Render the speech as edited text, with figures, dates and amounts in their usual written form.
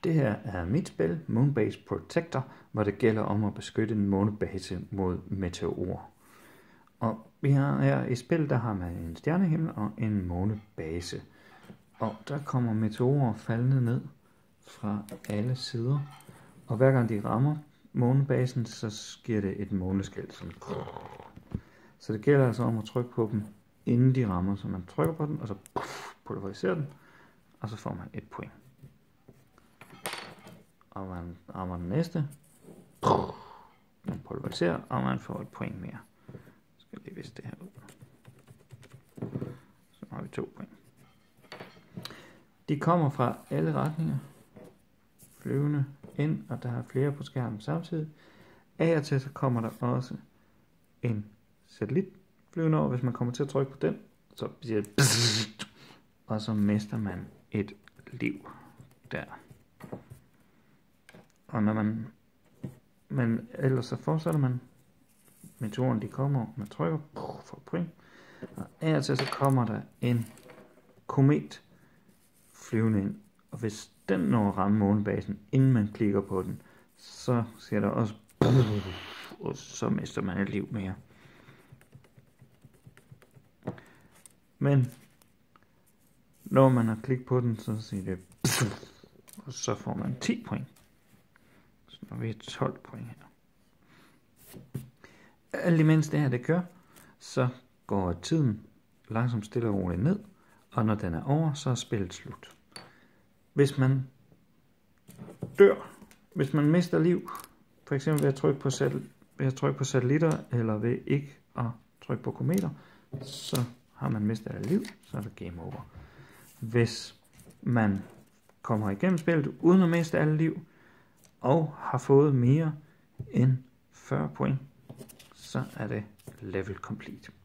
Det her er mit spil, Moonbase Protector, hvor det gælder om at beskytte en månebase mod meteorer. Og vi har her i spil, der har man en stjernehimmel og en månebase. Og der kommer meteorer faldende ned fra alle sider. Og hver gang de rammer månebasen, så giver det et måneskæld. Så det gælder altså om at trykke på dem, inden de rammer. Så man trykker på den, og så pulveriserer den, og så får man et point. Og man rammer den næste, man pulveriserer, og man får et point mere. Så skal lige vise det her ud. Så har vi 2 point. De kommer fra alle retninger, flyvende ind, og der er flere på skærmen samtidig. Af og til så kommer der også en satellit flyvende over. Hvis man kommer til at trykke på den, så bliver det og så mister man et liv der. Og når men ellers så fortsætter man. Meteoren de kommer, man trykker, får point. Og af og til så kommer der en komet flyvende ind. Og hvis den når at ramme månebasen, inden man klikker på den, så siger der også, og så mister man et liv mere. Men når man har klikket på den, så siger det, og så får man 10 point. Så når vi er 12 point her. Alt imens det her det gør, så går tiden langsomt stille og roligt ned, og når den er over, så er spillet slut. Hvis man dør, hvis man mister liv, for eksempel ved at trykke på satellitter, eller ved ikke at trykke på kometer, så har man mistet alt liv, så er det game over. Hvis man kommer igennem spillet uden at miste alle liv, og har fået mere end 40 point, så er det level complete.